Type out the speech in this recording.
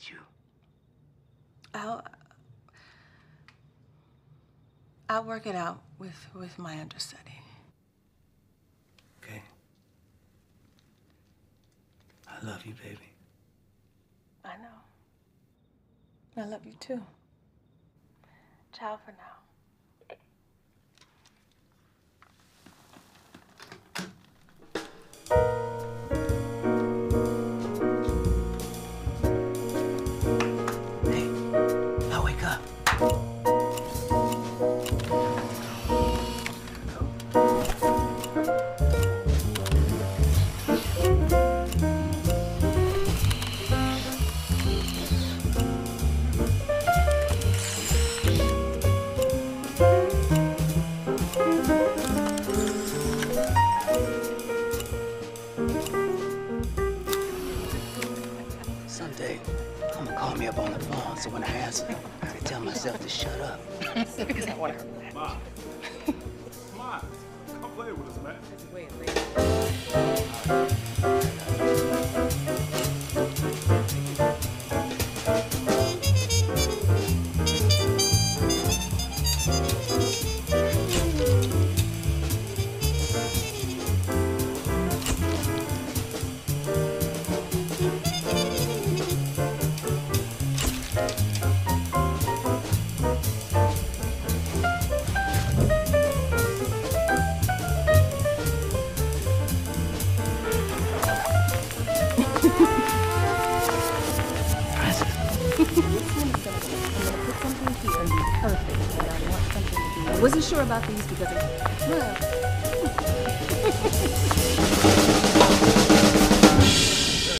you? I'll work it out with my understudy. Okay. I love you, baby. I know. I love you too. Ciao for now. Hey, now wake up. Someday, I'm gonna call me up on the phone, so when I answer, I can tell myself to shut up. Because I want her back. Mom. Come on. Come play with us, man. Wait. Perfect, but I want something to be. I wasn't sure about these because it's well.